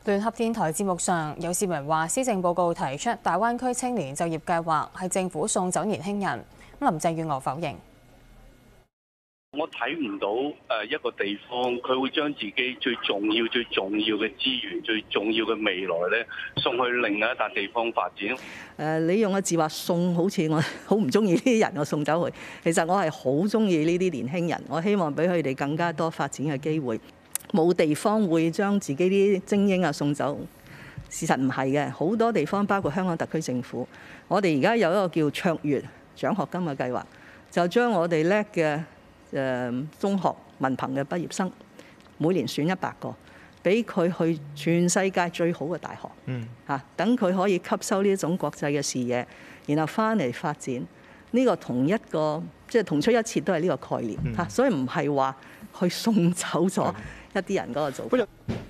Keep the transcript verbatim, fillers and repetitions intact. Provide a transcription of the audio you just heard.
聯合電台節目上，有市民話施政報告提出大灣區青年就業計劃係政府送走年輕人。咁林鄭月娥否認。 我睇唔到誒一個地方佢會將自己最重要、最重要嘅資源、最重要嘅未來咧送去另外一笪地方發展。 誒，你用個字話送，好似我好唔中意呢啲人，我送走佢。其實我係好中意呢啲年輕人，我希望俾佢哋更加多發展嘅機會。冇地方會將自己啲精英啊送走。事實唔係嘅，好多地方包括香港特區政府，我哋而家有一個叫卓越獎學金嘅計劃，就將我哋叻嘅誒中學文憑嘅畢業生，每年選一百個，俾佢去全世界最好嘅大學，嗯嚇，等佢可以吸收呢一種國際嘅視野，然後翻嚟發展。呢個同一個即係同出一轍都係呢個概念嚇，所以唔係話去送走咗一啲人嗰個做法。